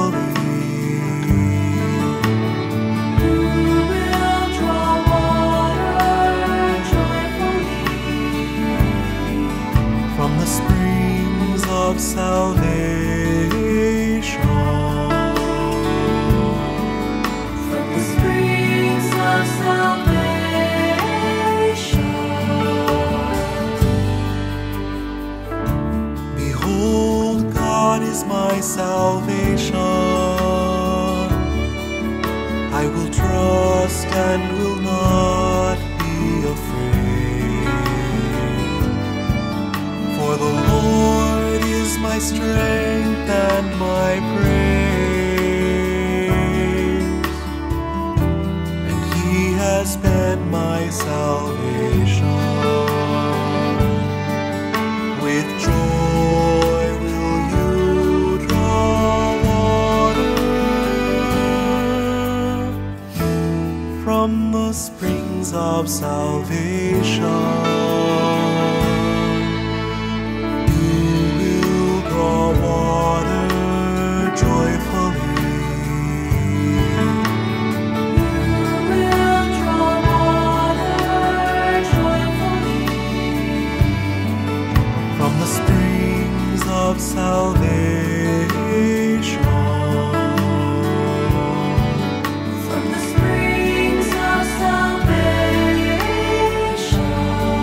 from the springs of salvation. From the springs of salvation. Behold, God is my salvation. I will trust and will not be afraid. For the Lord is my strength and my praise, and He has been my salvation. With joy will you draw water from the springs of salvation. Of salvation. From the springs of salvation.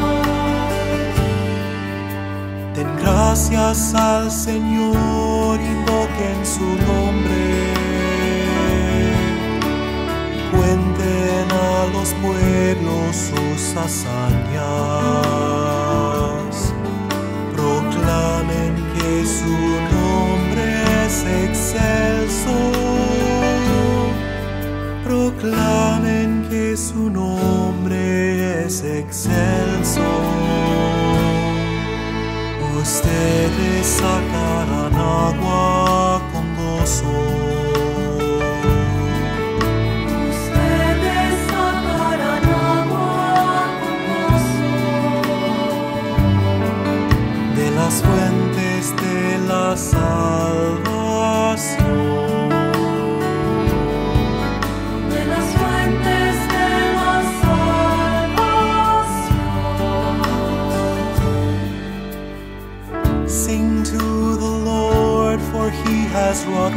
Den gracias al Señor, invoquen su nombre, cuenten a los pueblos sus hazañas, proclamen que su nombre es excelso, proclamen que su nombre es excelso. Ustedes sacarán agua con gozo. Ustedes sacarán agua con gozo De las fuentes de la salvación. De las fuentes de la salvación. Sing to the Lord, for He has wrought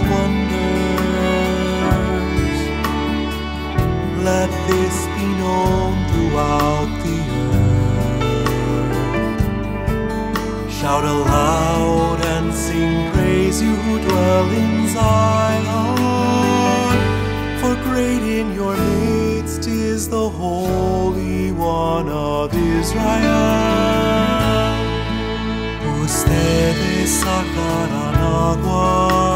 wonders. Let this be known throughout the earth. Shout aloud and sing praise, you who dwell in Zion. For great in your midst is the Holy One of Israel. Ustedes sacarán agua